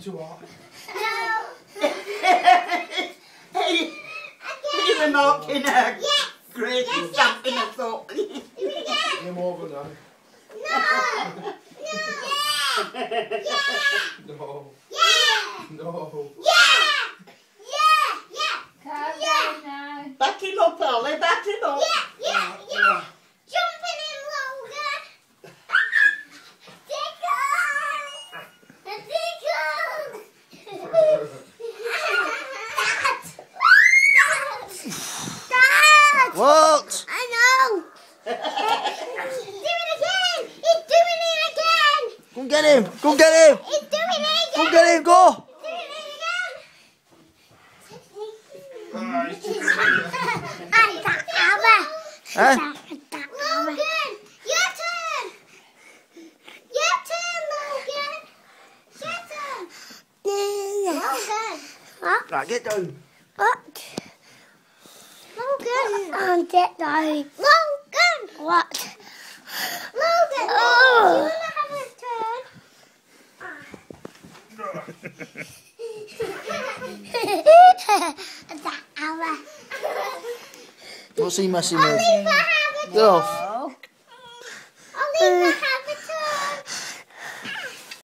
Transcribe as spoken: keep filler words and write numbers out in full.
too hot. No. Hey, you were marking her. Yes. Great, Yes, stamping yes, her foot. Do it again. Game over now. No. No. Yeah. Yeah. No. Yeah. No. Yeah. Yeah. Yeah. Calm Yeah. down now. Back him up, Ollie, back him up. Yeah. Yeah. Yeah. Jumping in, Logan. Tickle. Tickle. Dad. What? I know. Do it again. He's doing it again. Go and get him. Go and get him. He's doing it again. Go and get him. Go. Doing it again. Eh? Logan, your turn. Your turn, Logan. Your turn. Logan. What? Right, get down. What? Logan. And get down. Logan. What? Logan. Oh. Do you want to have a turn? What's he messing with? Leave her have a Get off.